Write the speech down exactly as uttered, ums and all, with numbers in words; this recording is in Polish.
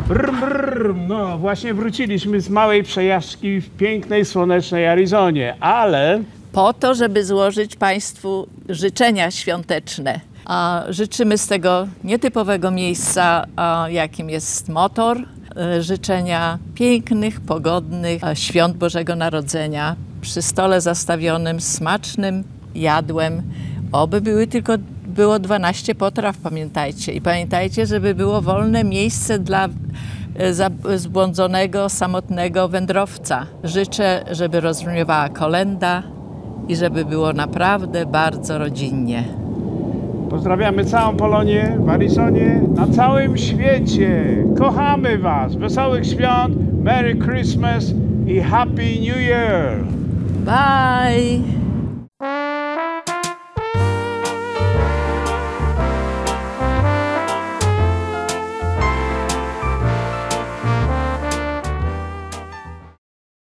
Brr, brr. No, właśnie wróciliśmy z małej przejażdżki w pięknej, słonecznej Arizonie, ale... Po to, żeby złożyć Państwu życzenia świąteczne. A życzymy z tego nietypowego miejsca, a jakim jest Motor, życzenia pięknych, pogodnych świąt Bożego Narodzenia przy stole zastawionym smacznym jadłem. Oby były tylko było dwanaście potraw, pamiętajcie. I pamiętajcie, żeby było wolne miejsce dla zbłądzonego, samotnego wędrowca. Życzę, żeby rozbrzmiewała kolęda i żeby było naprawdę bardzo rodzinnie. Pozdrawiamy całą Polonię w Arizonie, na całym świecie. Kochamy Was. Wesołych świąt, Merry Christmas i Happy New Year. Bye!